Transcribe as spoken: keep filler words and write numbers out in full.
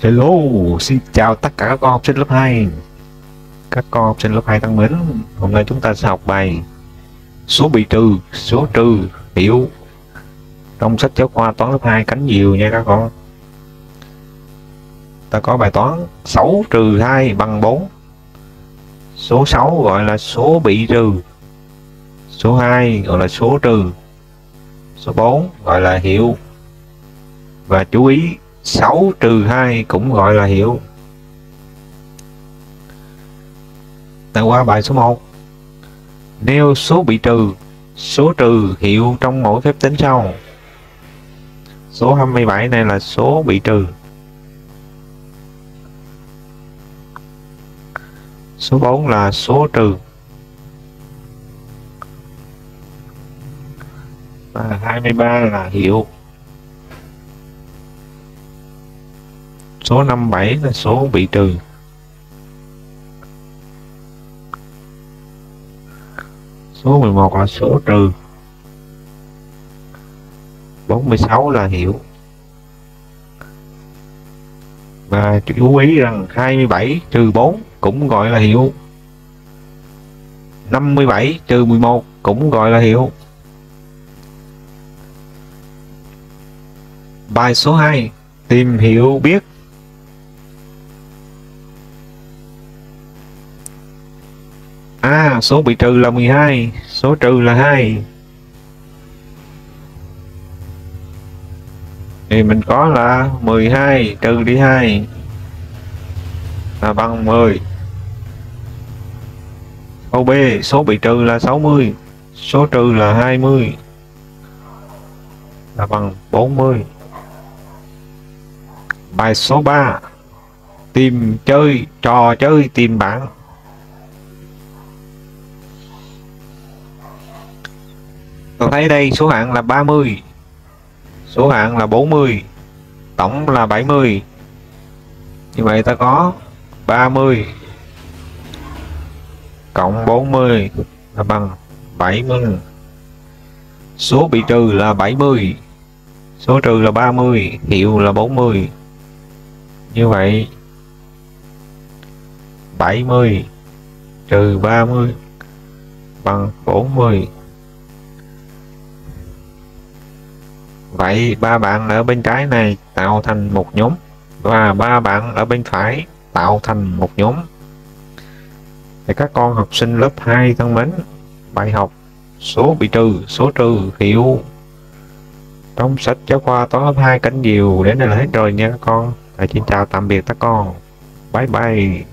Hello, xin chào tất cả các con học sinh lớp hai. Các con học sinh lớp hai thân mến, hôm nay chúng ta sẽ học bài số bị trừ, số trừ hiểu trong sách giáo khoa toán lớp hai cánh diều nha các con. Ta có bài toán sáu trừ hai bằng bốn. Số sáu gọi là số bị trừ, số hai gọi là số trừ, số bốn gọi là hiệu. Và chú ý, sáu trừ hai cũng gọi là hiệu. Ta qua bài số một. Nêu số bị trừ, số trừ hiệu trong mỗi phép tính sau. Số hai mươi bảy này là số bị trừ. Số bốn là số trừ. Và hai mươi ba là hiệu. Số năm mươi bảy là số bị trừ. Số mười một là số trừ. bốn mươi sáu là hiệu. Và chú ý rằng hai mươi bảy trừ bốn cũng gọi là hiệu. năm mươi bảy trừ mười một cũng gọi là hiệu. Bài số hai. Tìm hiệu biết. À, số bị trừ là mười hai, số trừ là hai. Thì mình có là mười hai trừ đi hai là bằng mười. Câu B, số bị trừ là sáu mươi, số trừ là hai mươi là bằng bốn mươi. Bài số ba. Tìm chơi trò chơi tìm bạn. Tôi thấy đây số hạng là ba mươi, số hạng là bốn mươi, tổng là bảy mươi. Như vậy ta có ba mươi cộng bốn mươi là bằng bảy mươi. Số bị trừ là bảy mươi, số trừ là ba mươi, hiệu là bốn mươi. Như vậy bảy mươi trừ ba mươi bằng bốn mươi. Vậy ba bạn ở bên trái này tạo thành một nhóm và ba bạn ở bên phải tạo thành một nhóm. Để các con học sinh lớp hai thân mến, bài học số bị trừ, số trừ hiệu trong sách giáo khoa toán lớp hai cánh diều đến đây là hết rồi nha các con. Thầy xin chào tạm biệt các con. Bye bye.